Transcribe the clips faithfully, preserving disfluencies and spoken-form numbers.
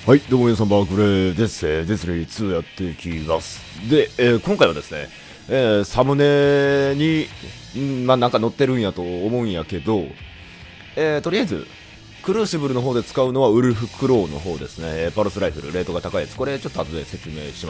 はい、どうも皆さん、バークレーです。えー、デスレイツーやっていきます。で、えー今回はですね、えーサムネに、んまあ、なんか載ってるんやと思うんやけど、えーとりあえず、クルーシブルの方で使うのはウルフクローの方ですね。えーパルスライフル、レートが高いやつ。これちょっと後で説明します。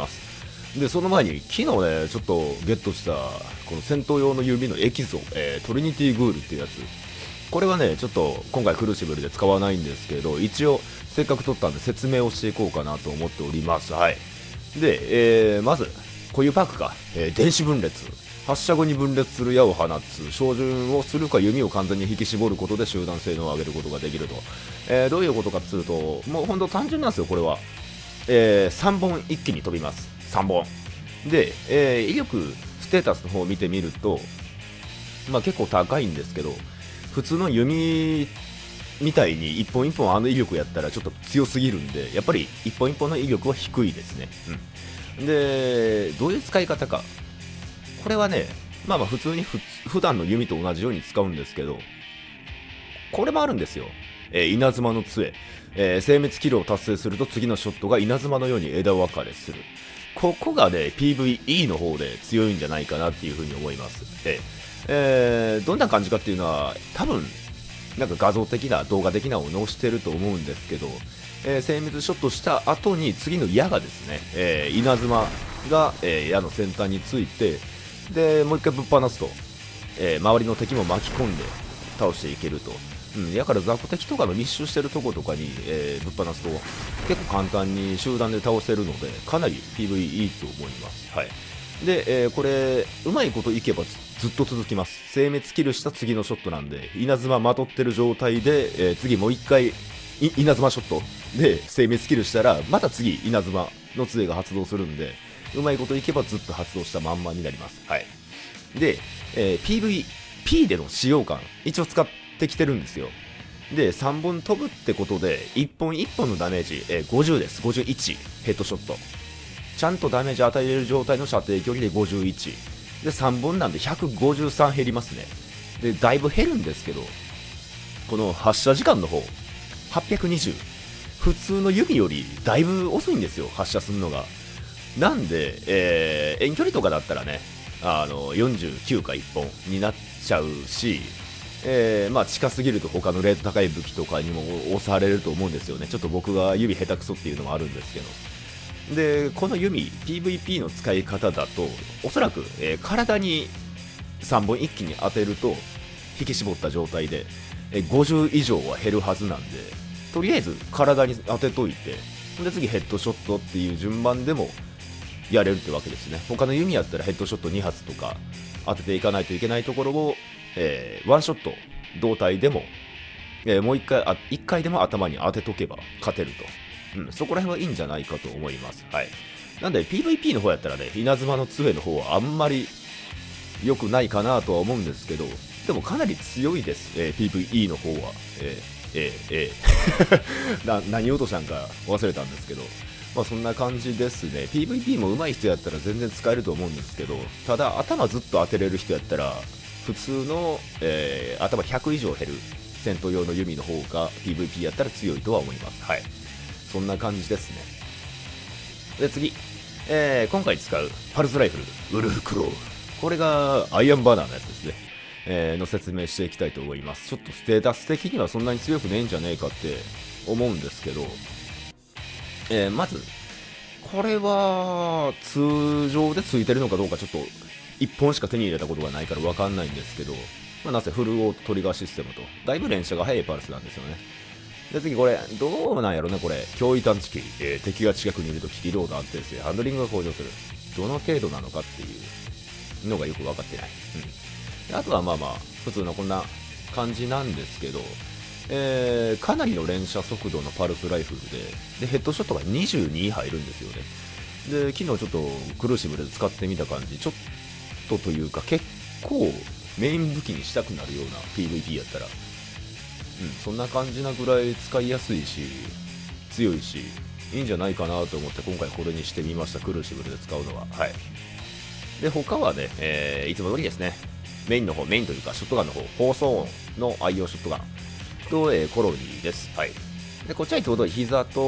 で、その前に、昨日ね、ちょっとゲットした、この戦闘用の指のエキゾ、えートリニティグールっていうやつ。これはね、ちょっと今回クルーシブルで使わないんですけど、一応、せっかく取ったんで説明をしていこうかなと思っております。はい。で、えー、まず、固有パークか、えー電子分裂。発射後に分裂する矢を放つ。照準をするか弓を完全に引き絞ることで集団性能を上げることができると。えーどういうことかっつうと、もうほんと単純なんですよ、これは。えーさんぼん一気に飛びます。さんぼん。で、えー威力、ステータスの方を見てみると、まあ結構高いんですけど、普通の弓みたいに一本一本あの威力やったらちょっと強すぎるんで、やっぱり一本一本の威力は低いですね。うん、で、どういう使い方か。これはね、まあまあ普通にふ普段の弓と同じように使うんですけど、これもあるんですよ。えー稲妻の杖、えー生滅キルを達成すると次のショットが稲妻のように枝分かれする。ここがね、ピーブイイー の方で強いんじゃないかなっていうふうに思います。えーえーどんな感じかっていうのは、多分なんか画像的な動画的なのを載してると思うんですけど、えー、精密ショットした後に次の矢がですね、えー稲妻が、えー矢の先端について、でもう一回ぶっ放すと、えー周りの敵も巻き込んで倒していけると。うん、やから雑魚敵とかの密集してるとことかに、えーぶっ放すと結構簡単に集団で倒せるので、かなり ピーブイ いいと思います。はい。で、えーこれうまいこといけばずずっと続きます。生滅キルした次のショットなんで、稲妻まとってる状態で、えー次もう一回い稲妻ショットで生滅キルしたら、また次稲妻の杖が発動するんで、うまいこといけばずっと発動したまんまになります。はい。で、えー ピーブイピー での使用感一応使ってきてるんですよ。で、さんぼん飛ぶってことでいっぽんいっぽんのダメージ、えーごじゅうです。ごじゅういちヘッドショット、ちゃんとダメージ与えれる状態の射程距離でごじゅういちで、さんぼんなんでひゃくごじゅうさん減りますね。で、だいぶ減るんですけど、この発射時間の方はっぴゃくにじゅう、普通の弓よりだいぶ遅いんですよ、発射するのが。なんで、えー遠距離とかだったらね、あのよんじゅうきゅうかいっぽんになっちゃうし、えーまあ、近すぎると他のレート高い武器とかにも押されると思うんですよね。ちょっと僕が指下手くそっていうのもあるんですけど、でこの弓 ピーブイピー の使い方だと、おそらく、えー体にさんぼん一気に当てると引き絞った状態で、えーごじゅう以上は減るはずなんで、とりあえず体に当てといて、で次ヘッドショットっていう順番でもやれるってわけですね。他の弓やったらヘッドショットに発とか当てていかないといけないところを、えーワンショット同体でも、えーもういっかいあいっかいでも頭に当てとけば勝てると。うん、そこら辺はいいんじゃないかと思います。はい。なんで ピーブイピー の方やったらね、稲妻の杖の方はあんまり良くないかなとは思うんですけど、でもかなり強いです、えー ピーブイイー の方は。えーえーえーな何言おうとしたんか忘れたんですけど、まあそんな感じですね。ピーブイピー も上手い人やったら全然使えると思うんですけど、ただ頭ずっと当てれる人やったら、普通の、えー頭ひゃく以上減る戦闘用の弓の方が ピーブイピー やったら強いとは思います。はい。そんな感じですね。で、次。えー今回使うパルスライフル、ウルフクロー。これがアイアンバナーのやつですね。えーの説明していきたいと思います。ちょっとステータス的にはそんなに強くねえんじゃねえかって思うんですけど、えーまず、これは通常でついてるのかどうかちょっといっぽんしか手に入れたことがないからわかんないんですけど、まあ、なぜフルオートトリガーシステムと、だいぶ連射が速いパルスなんですよね。で、次これ、どうなんやろね、これ。脅威探知機、えー敵が近くにいるとキーロード安定性、ハンドリングが向上する。どの程度なのかっていうのがよく分かってない。うん。であとはまあまあ、普通のこんな感じなんですけど、えーかなりの連射速度のパルスライフルで、で、ヘッドショットがにじゅうに入るんですよね。で、昨日ちょっとクルーシブルで使ってみた感じ、ちょっとというか結構メイン武器にしたくなるような ピーブイピー やったら、うん、そんな感じなぐらい使いやすいし、強いし、いいんじゃないかなと思って今回これにしてみました。クルーシブルで使うのは。はい。で、他はね、えーいつも通りですね。メインの方、メインというか、ショットガンの方、放送音の愛用ショットガンと、えーコロニーです。はい。で、こっちはいつも通り膝と、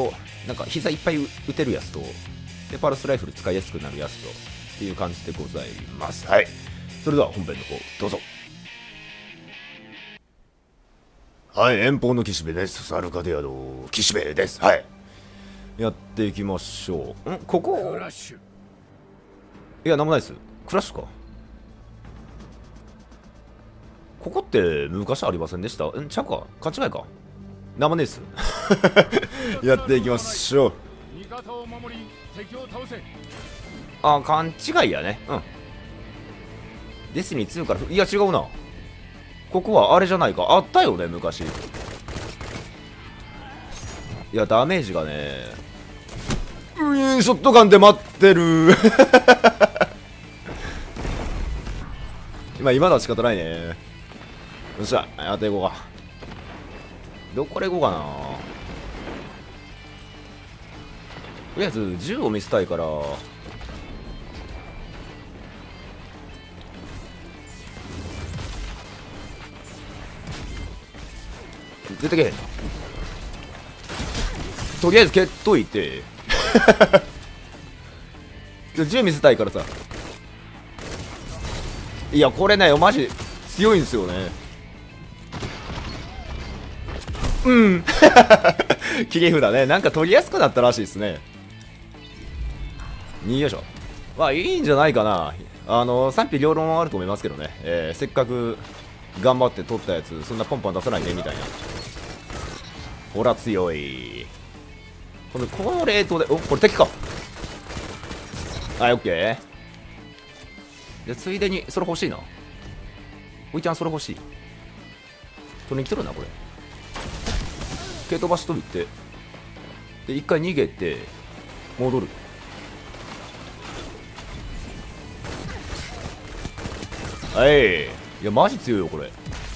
なんか膝いっぱい打てるやつとでパルスライフル使いやすくなるやつとっていう感じでございます。はい、それでは本編の方どうぞ。はい、遠方の岸辺です。アルカデアの岸辺です。はい、やっていきましょう。んここクラッシュ。 いや、なんもないです。クラッシュか。ここって昔ありませんでした？んちゃうか、勘違いか。なんもねえっす。やっていきましょう。 味方を守り敵を倒せ。 あ、勘違いやね。うん。デスニーツーから、いや違うな。ここはあれじゃないか。あったよね、昔。いや、ダメージがね。うーん、ショットガンで待ってる。今、今のは仕方ないね。よっしゃ、やっていこうか。どこでいこうかな。とりあえず、銃を見せたいから。出てけへん。とりあえず蹴っといて。銃見せたいからさ。いや、これね、マジ強いんですよね。うん。切り札ね、なんか取りやすくなったらしいですね。よいしょ。まあいいんじゃないかな。あの賛否両論はあると思いますけどね、えー、せっかく頑張って取ったやつそんなポンポン出さないでみたいな。ほら強い。このこのレートで、お、これ敵か。はい、オッケー。でついでにそれ欲しいな。おいちゃんそれ欲しい。取りに来とるなこれ。蹴飛ばしといてで一回逃げて戻る。はい、いやマジ強いよこれ。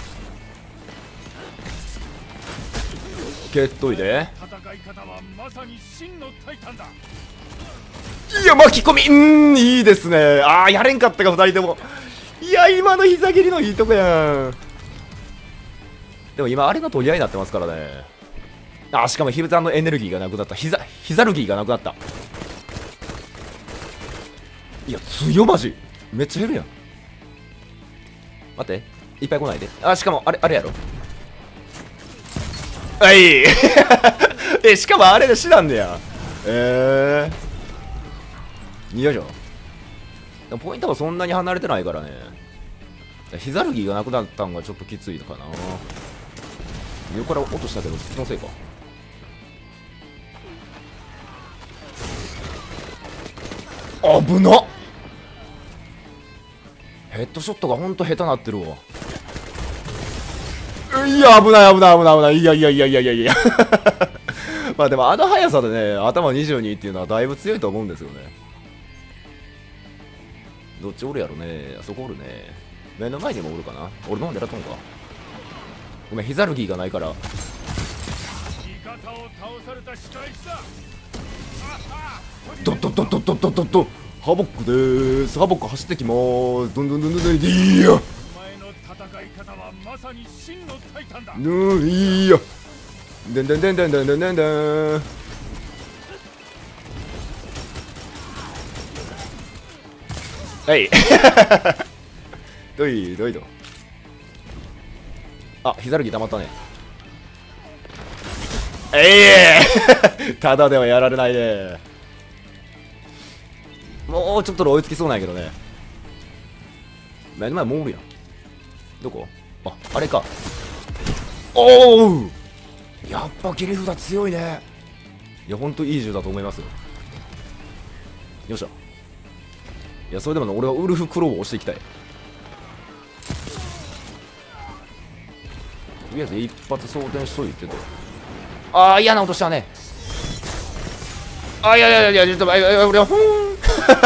蹴っといて。 戦い方はまさに真のタイタンだ。 いや巻き込み、うーんいいですね。ああやれんかったかふたりとも。いや今の膝蹴りのいいとこやん。でも今あれの取り合いになってますからね。あーしかもヒルザンのエネルギーがなくなった。膝膝ルギーがなくなった。いや強マジめっちゃ減るやん。待っていっぱい来ないで。あしかもあれあれやろ。はいえしかもあれで死なんだよ。えーよいしょ。でもポイントはそんなに離れてないからね。膝ルギーがなくなったんがちょっときついかな。横から落としたけど気のせいか。危なっ。ヘッドショットがほんと下手なってるわ。いや危ない危ない危ない危ない。いやいやいやいやいやいやまあでもあの速さでね頭にじゅうにっていうのはだいぶ強いと思うんですよね。どっちおるやろね。あそこおるね。目の前にもおるかな。俺の方狙ったのか。ごめん膝ルギーがないから。 味方を倒された仕返しだ。 ドッドッドッドッドッドッドッドハボックでーす。ハボック走ってきまーす。どんどんどんどんどんいいよ。 お前の戦い方はまさに真のタイタンだ。 うんいいよ。でんでんでんでんでんでんでんでん。はいどいどいど。あ膝ルギー溜まったね。ええただではやられないね。もうちょっとで追いつきそうなんやけどね。目の前もうおるやん。どこ？あ、あれか。おおやっぱ切り札強いね。いやほんといい銃だと思いますよ。よっしゃ。いやそれでもね俺はウルフクローを押していきたい。とりあえず一発装填しといてと。ああ嫌な音したね。あいやいやいやちょっと待って俺はほーん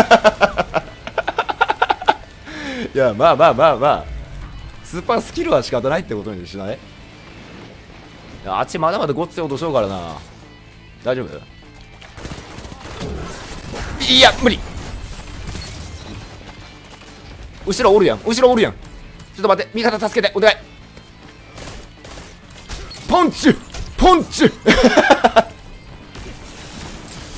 いやまあまあまあまあスーパースキルは仕方ないってことにしない。あっちまだまだごっつい音しようからな。大丈夫？いや無理。後ろおるやん後ろおるやん。ちょっと待って味方助けてお願い。ポンチポンチ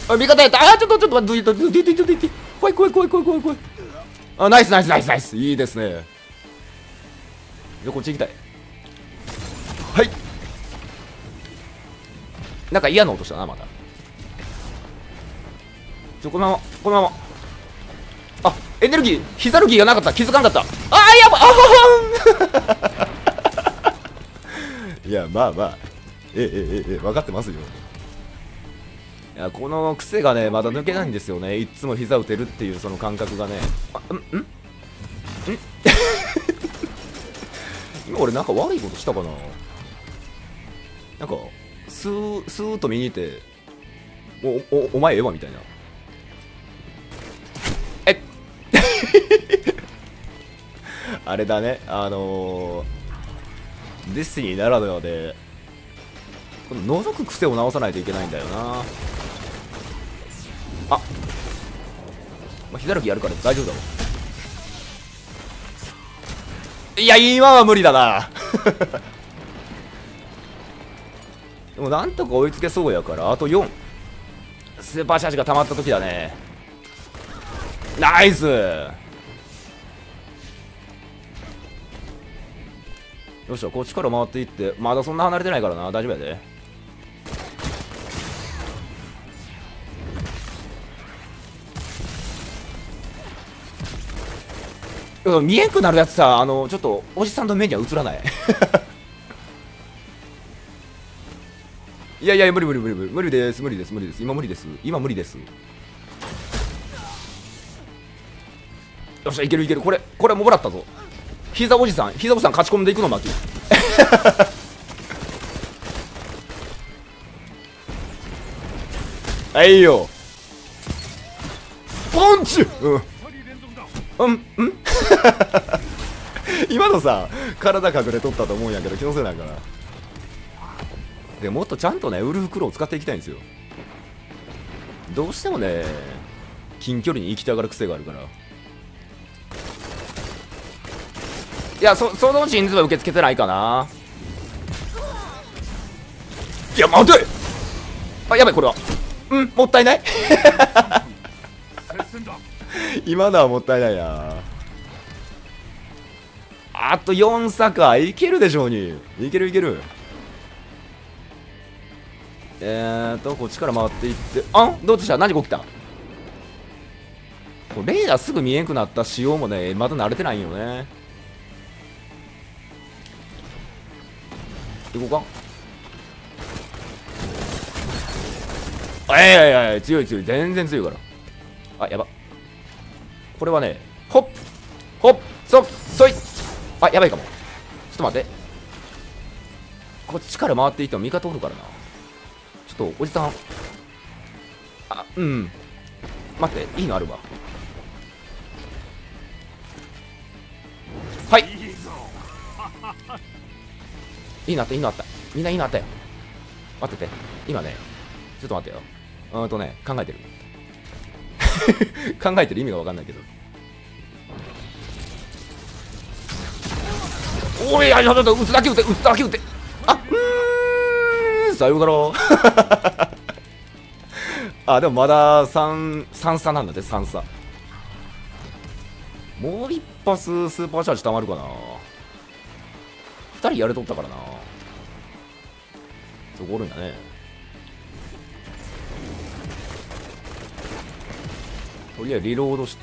あ、味方やった。あ、ちょっとちょっと待って、どいてどいてどいてどいて、怖い怖い怖い怖い怖い怖い。あ、ナイスナイスナイスナイス、いいですね。じゃこっち行きたい。はい。なんか嫌な音したな、また。ちょ、このままこのまま。あ、エネルギー、ヒザルギーがなかった。気づかなかった。あー、やばあははんいや、まあまあ、ええええええ、分かってますよ。いや、この癖がね、まだ抜けないんですよね。いつも膝打てるっていうその感覚がね。あ、んんん今俺なんか悪いことしたかな。なんかスースーッと見に行っておおお前ええわみたいな。えあれだね、あのー、ディスティニーならではでこの覗く癖を直さないといけないんだよな。あ、まあ、膝抜きやるから大丈夫だろ。いや、今は無理だなでもなんとか追いつけそうやから、あとよん。スーパーチャージが溜まった時だね。ナイス。よっしゃ、こっちから回っていって、まだそんな離れてないからな、大丈夫やで。見えんくなるやつさ、あのちょっとおじさんの目には映らないいやいや、無理無理無理無理無理です無理です無理です、今無理です、今無理です。よっしゃ、いけるいける、これこれももらったぞ。膝おじさん、膝おじさん勝ち込んでいくの巻きはいよ、ポンチ。うんうんうん今のさ、体隠れとったと思うんやけど気のせいなんかな。でもっとちゃんとね、ウルフクロウを使っていきたいんですよ。どうしてもね、近距離に行きたがる癖があるから。いや、そその人数は受け付けてないかな。いや、待て。あ、やばい、これはうん、もったいない今のはもったいないな。あとよん差か、いけるでしょうに。いけるいける。えーとこっちから回っていって、あんどうした、何が起きた。レーダーすぐ見えんくなった仕様もね、まだ慣れてないんよね。行こうか。えいやいやいや、強い強い、全然強いから。あ、やば。これはね、ほっほっそっそい。あ、やばいかも。ちょっと待って、こっちから回っていっても味方おるからな。ちょっとおじさん、あ、うん、待って、いいのあるわ。はい、いいのあった、いいのあった、みんないいのあったよ。待ってて、今ね、ちょっと待ってよ。うーんとね、考えてる考えてる意味が分かんないけど。おい、や、ちょっと撃つだけ撃て、撃つだけ撃て。あ、うーん、さようならあ、でもまださん、さん差なんだって、さん差。もう一発スーパーチャージたまるかな。ふたりやれとったからな。そこおるんだね。とりあえずリロードして、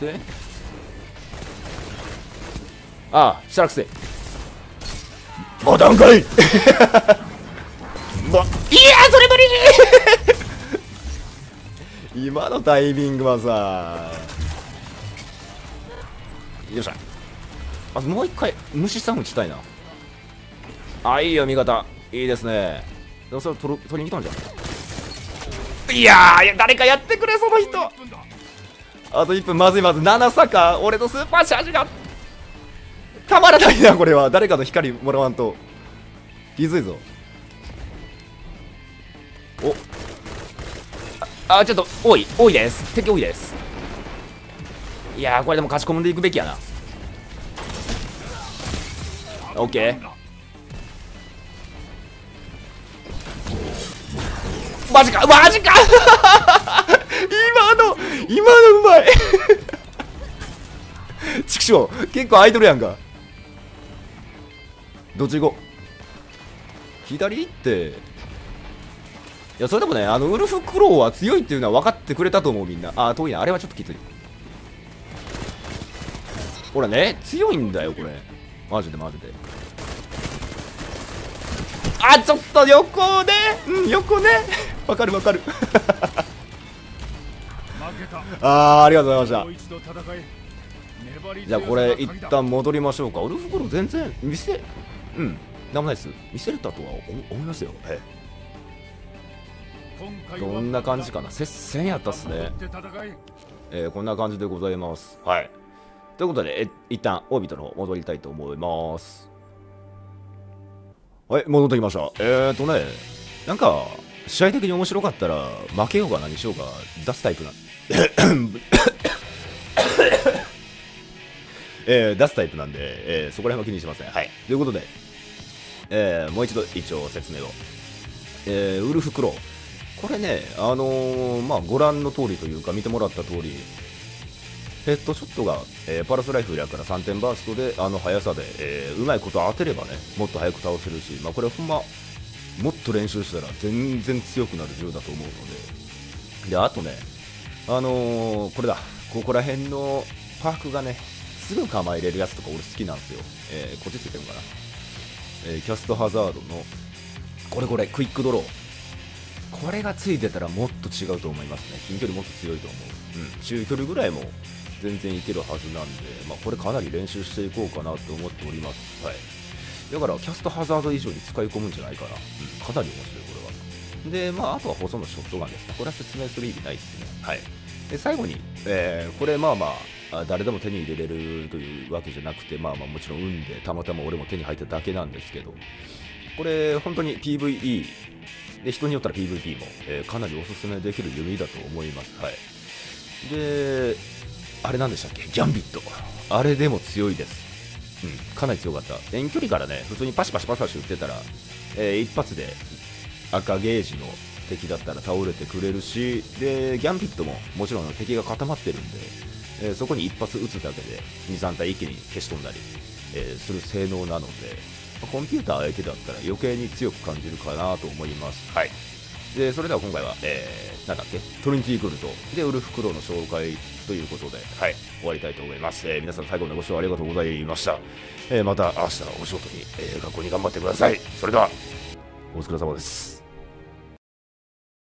ああ、したらくせボタンかいま、いやそれ無理今のタイミングはさ、よっしゃ。あ、もう一回虫さん打ちたいな。あ、いいよ味方、いいですね。でもそれ取る、取りに来たんじゃん。いやー、誰かやってくれその人。あといっぷん、まずいまずい、なな差か。俺のスーパーチャージがたまらないな。これは誰かの光もらわんときついぞ。おあ、あ、ちょっと多い多いです、敵多いです。いやー、これでも勝ち込んでいくべきやな。オッケー、マジかマジか笑結構アイドルやんか。どっち行こう。左行って、いや、それでもね、あの、ウルフクロウは強いっていうのは分かってくれたと思う、みんな。あー、遠いな。あれはちょっときつい。ほらね、強いんだよ、これ。マジでマジで。あ、ちょっと横ね。うん、横ね。わかるわかる。あー、ありがとうございました。じゃあ、これ、一旦戻りましょうか。ウルフクロウ全然見せ、うん、なんもないです。見せれたとは思いますよ。はい。どんな感じかな。接戦やったっすね。えー、こんな感じでございます。はい。ということで、え一旦オービットの方戻りたいと思います。はい、戻ってきました。えーとね、なんか、試合的に面白かったら、負けようが何しようが出すタイプなえー、出すタイプなんで、えー、そこら辺は気にしません。はい。ということで、えー、もう一度一応説明を。えー、ウルフクロウ。これね、あのー、まあ、ご覧の通りというか、見てもらった通り、ヘッドショットが、えー、パラスライフルやからさんてんバーストで、あの速さで、えー、うまいこと当てればね、もっと速く倒せるし、まあ、これほんま、もっと練習したら全然強くなる銃だと思うので、で、あとね、あのー、これだ、ここら辺のパークがね、すぐ構えれるやつとか俺好きなんですよ。えー、こっちついてるのかな。えー、キャストハザードの、これこれ、クイックドロー。これがついてたらもっと違うと思いますね。近距離もっと強いと思う。うん、中距離ぐらいも全然いけるはずなんで、まあ、これかなり練習していこうかなと思っております。はい。だから、キャストハザード以上に使い込むんじゃないかな。うん、かなり面白い、これは。で、まあ、あとはほとんどショットガンですね。これは説明する意味ないですね。はい。で、最後に、えー、これまあまあ、誰でも手に入れれるというわけじゃなくて、まあまあもちろん運でたまたま俺も手に入っただけなんですけど、これ本当に ピーブイイー で人によったら ピーブイピー も、えー、かなりおすすめできる弓だと思います。はい。で、あれなんでしたっけ、ギャンビット。あれでも強いです。うん、かなり強かった。遠距離からね、普通にパシパシパシパシ撃ってたら、えー、一発で赤ゲージの敵だったら倒れてくれるし、で、ギャンビットももちろん敵が固まってるんで、えー、そこに一発撃つだけでに、さん体一気に消し飛んだり、えー、する性能なので、コンピューター相手だったら余計に強く感じるかなと思います。はい。で、それでは今回は、えー、なんだっけ、トリニティクルトでウルフクロウの紹介ということで、はい、終わりたいと思います。えー、皆さん最後までご視聴ありがとうございました。えー、また明日お仕事に、えー、学校に頑張ってください。それでは、お疲れ様です。